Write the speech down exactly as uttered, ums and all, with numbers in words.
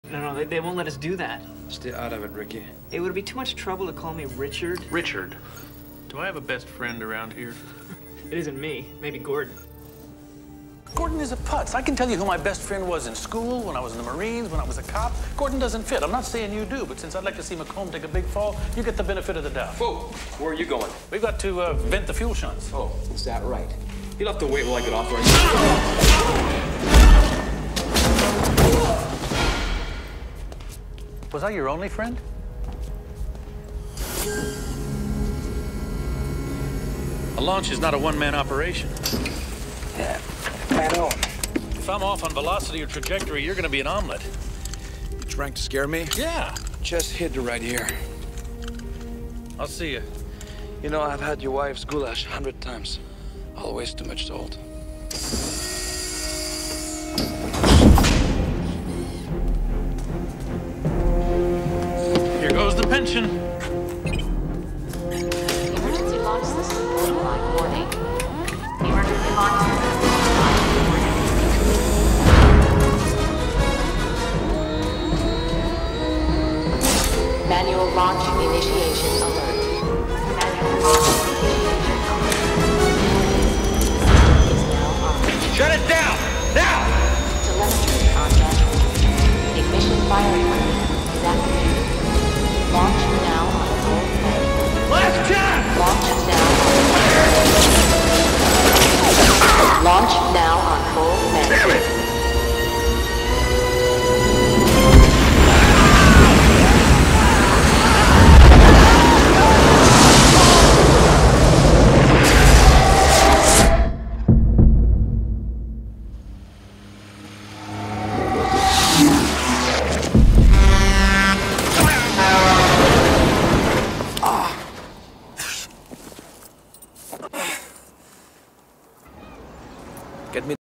No, no, they, they won't let us do that. Stay out of it, Ricky. It would be too much trouble to call me Richard. Richard? Do I have a best friend around here? It isn't me. Maybe Gordon. Gordon is a putz. I can tell you who my best friend was in school, when I was in the Marines, when I was a cop. Gordon doesn't fit. I'm not saying you do, but since I'd like to see McComb take a big fall, you get the benefit of the doubt. Whoa, where are you going? We've got to uh, vent the fuel shunts. Oh, is that right? You'll have to wait while I get off right Was I your only friend? A launch is not a one-man operation. Yeah, I know. If I'm off on velocity or trajectory, you're gonna be an omelet. You trying to scare me? Yeah. Just hit the right here. I'll see you. You know, I've had your wife's goulash a hundred times. Always too much salt. Here goes the pension. Emergency launch system line warning. Emergency launch system line warning. Manual launch initiation alert. Manual launch initiation alert. Is now on. Shut it down! Now! Telemetry on dashboard. Ignition fire equipment is activated. Launch now on full mode. Last chance! Launch now on Launch now on full mode. Damn it! Get me